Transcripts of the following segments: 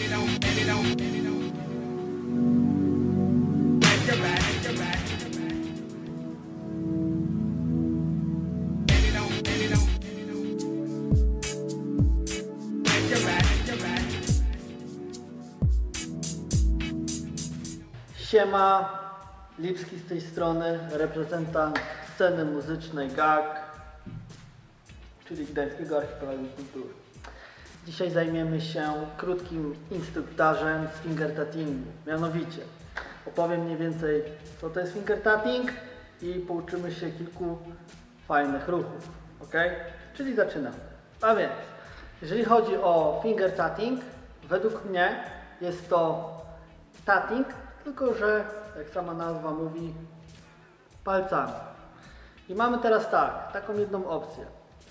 Siema, Lipski z tej strony, reprezentant sceny muzycznej GAG, czyli Gdańskiego Archipelagu Kultury. Dzisiaj zajmiemy się krótkim instruktażem z fingertattingu. Mianowicie opowiem mniej więcej, co to jest fingertatting i pouczymy się kilku fajnych ruchów. Ok? Czyli zaczynamy. A więc, jeżeli chodzi o fingertatting, według mnie jest to tatting, tylko że, jak sama nazwa mówi, palcami. I mamy teraz taką jedną opcję.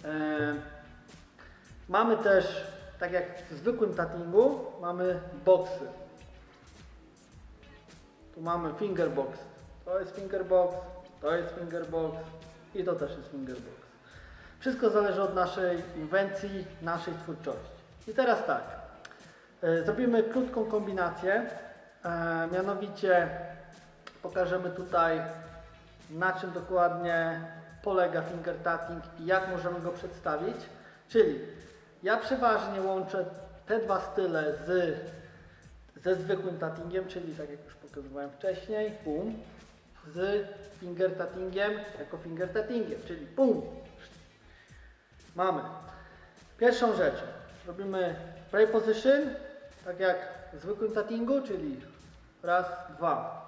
Mamy też, tak jak w zwykłym tattingu, mamy boxy. Tu mamy fingerbox. To jest fingerbox, to jest fingerbox i to też jest fingerbox. Wszystko zależy od naszej inwencji, naszej twórczości. I teraz tak, zrobimy krótką kombinację. Mianowicie pokażemy tutaj, na czym dokładnie polega fingertatting i jak możemy go przedstawić. Czyli ja przeważnie łączę te dwa style ze zwykłym tattingiem, czyli tak jak już pokazywałem wcześniej, pum, z fingertattingiem jako fingertattingiem, czyli pum. Mamy pierwszą rzecz, robimy play position, tak jak w zwykłym tattingu, czyli raz, dwa.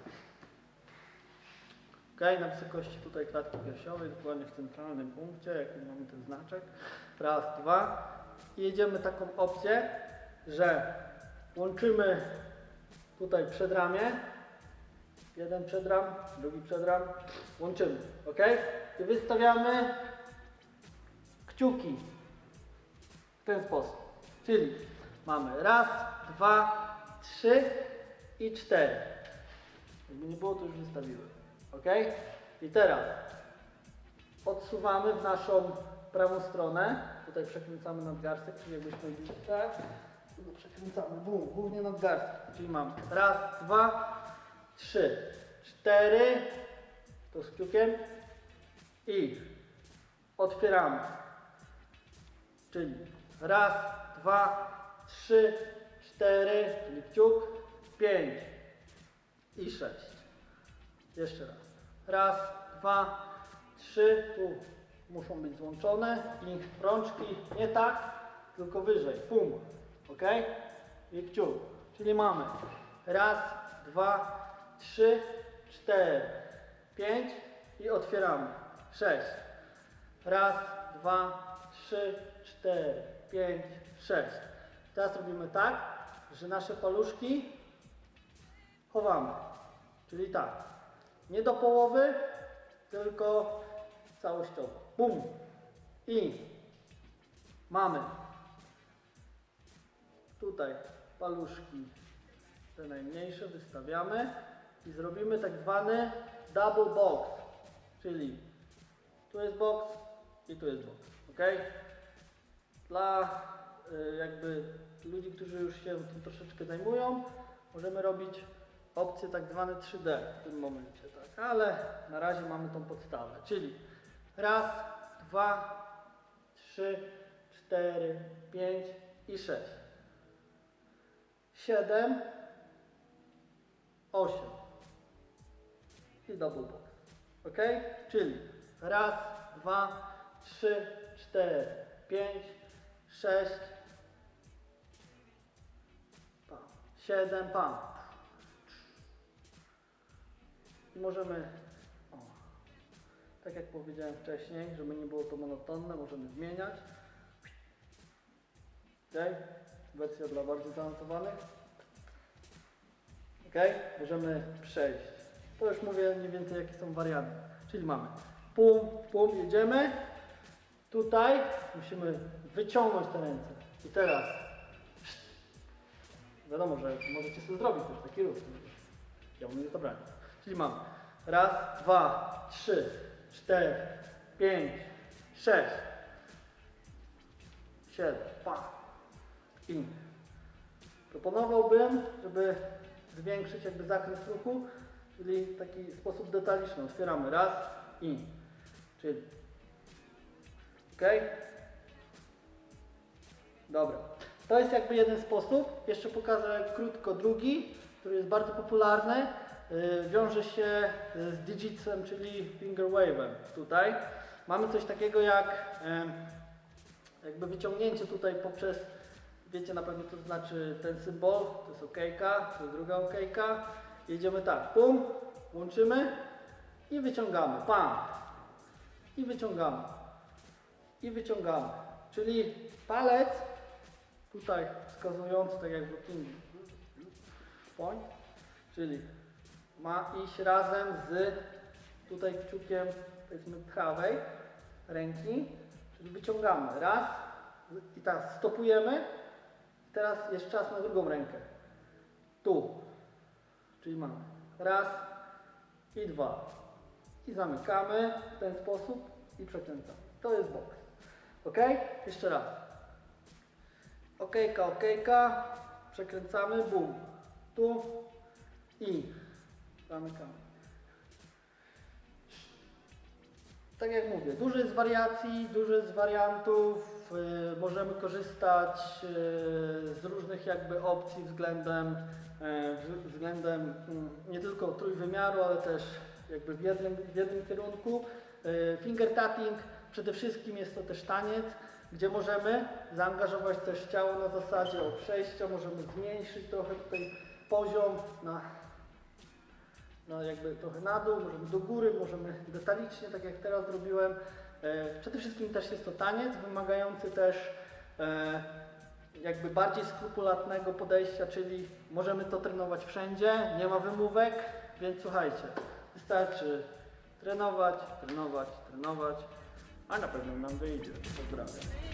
Ok, na wysokości tutaj klatki piersiowej, dokładnie w centralnym punkcie, jaki mamy ten znaczek. Raz, dwa. I jedziemy taką opcję, że łączymy tutaj przedramię. Jeden przedram, drugi przedram. Łączymy. Ok? I wystawiamy kciuki w ten sposób. Czyli mamy raz, dwa, 3 i 4. Jakby nie było, to już wystawiłem. Ok? I teraz odsuwamy w naszą prawą stronę. Tutaj przekręcamy nadgarstek, czyli jakbyśmy byli tak. Przekręcamy, bum, głównie nadgarstek. Czyli mamy raz, dwa, 3, 4. To z kciukiem. I otwieramy. Czyli raz, dwa, 3, 4, czyli kciuk, 5 i 6. Jeszcze raz. Raz, dwa, 3, tu muszą być złączone i rączki nie tak, tylko wyżej. Pum. Ok? I kciuk. Czyli mamy raz, dwa, 3, 4, 5 i otwieramy. 6. Raz, dwa, 3, 4, 5, 6. Teraz robimy tak, że nasze paluszki chowamy. Czyli tak, nie do połowy, tylko całościowo. Bum! I mamy tutaj paluszki, te najmniejsze wystawiamy i zrobimy tak zwany double box. Czyli tu jest box i tu jest box. Ok? Dla jakby ludzi, którzy już się tym troszeczkę zajmują, możemy robić opcję tak zwane 3D w tym momencie, tak? Ale na razie mamy tą podstawę, czyli raz, dwa, 3, 4, 5 i 6, 7, 8 i double box. Ok? Czyli raz, dwa, 3, 4, 5, 6, 7, pam. I możemy, tak jak powiedziałem wcześniej, żeby nie było to monotonne, możemy zmieniać. Ok? Wersja dla bardziej zaawansowanych. Ok? Możemy przejść. To już mówię mniej więcej jakie są warianty. Czyli mamy pum, pum, jedziemy. Tutaj musimy wyciągnąć te ręce. I teraz wiadomo, że możecie sobie zrobić też taki ruch. Ja mu nie zabrałem. Czyli mamy raz, dwa, 3, 4, 5, 6, 7, pa. In. Proponowałbym, żeby zwiększyć jakby zakres ruchu, czyli w taki sposób detaliczny. Otwieramy raz i, czyli ok? Dobra. To jest jakby jeden sposób. Jeszcze pokażę krótko drugi, który jest bardzo popularny. Wiąże się z digitsem, czyli finger wave'em. Tutaj mamy coś takiego jak jakby wyciągnięcie tutaj poprzez, wiecie na pewno co znaczy ten symbol, to jest okejka, to jest druga okejka. Jedziemy tak, pum, łączymy i wyciągamy, pam, i wyciągamy, i wyciągamy. Czyli palec tutaj wskazujący tak jakby point, czyli ma iść razem z tutaj kciukiem powiedzmy prawej ręki, czyli wyciągamy raz i teraz stopujemy. Teraz jest czas na drugą rękę. Tu, czyli mamy raz i dwa i zamykamy w ten sposób i przekręcamy. To jest boks. Ok? Jeszcze raz. Okejka, okejka, przekręcamy, bum, tu i zamykamy. Tak jak mówię, dużo jest wariacji, dużo jest wariantów, możemy korzystać z różnych jakby opcji względem nie tylko trójwymiaru, ale też jakby w jednym kierunku. Finger tapping przede wszystkim jest to też taniec, gdzie możemy zaangażować też ciało na zasadzie przejścia, możemy zmniejszyć trochę tutaj poziom jakby trochę na dół, możemy do góry, możemy detalicznie, tak jak teraz zrobiłem. Przede wszystkim też jest to taniec, wymagający też jakby bardziej skrupulatnego podejścia, czyli możemy to trenować wszędzie, nie ma wymówek, więc słuchajcie, wystarczy trenować, trenować, trenować, a na pewno nam wyjdzie. Pozdrawiam.